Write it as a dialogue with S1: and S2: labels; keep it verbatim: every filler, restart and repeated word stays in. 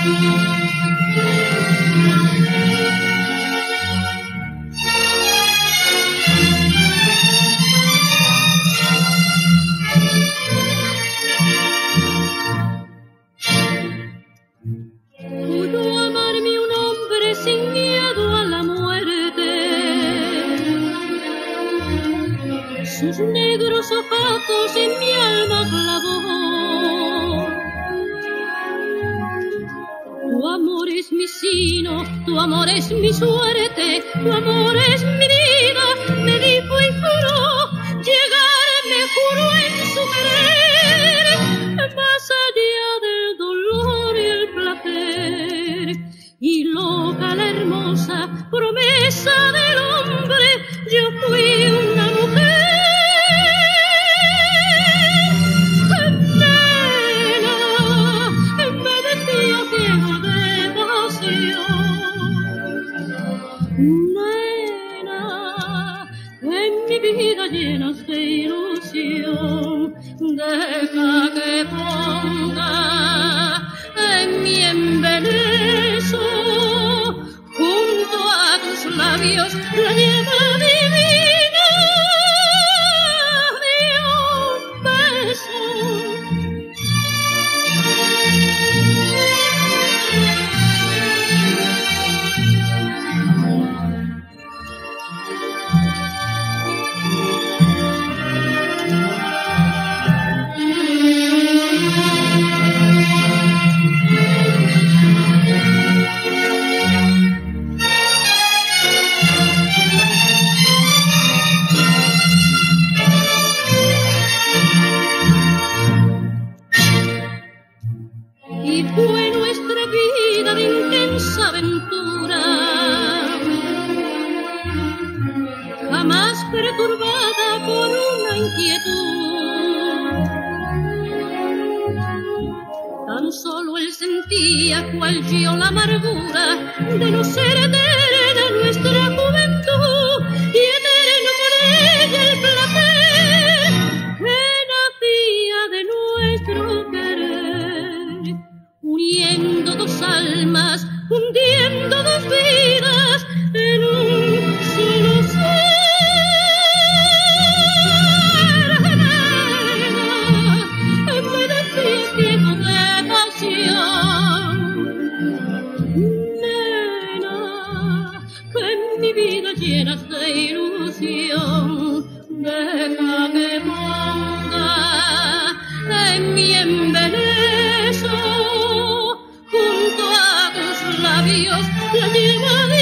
S1: Sus negros ojazos en mi alma clavó. Tu amor es mi sino, tu amor es mi suerte, tu amor es mi vida, me dijo y juró, llegar me juró en su querer, más allá del dolor y el placer. Y loca la hermosa promesa del hombre, yo fui una mujer. Nena, en mi vida llenas de ilusión, deja que ponga en mi embeleso, junto a tus labios, la nieva divina de un beso. Y fue nuestra vida de intensa aventura, jamás perturbada por una inquietud. Tan solo él sentía cual yo la amargura de no ser eterna nuestra juventud, y eterno con ella el placer que nacía de nuestro querer, uniendo dos almas, hundiendo dos vidas en un solo ser. Me decía ciego de pasión, nena, que en mi vida llenas de ilusión, deja que ponga en mi embeleso, junto a tus labios la lleva de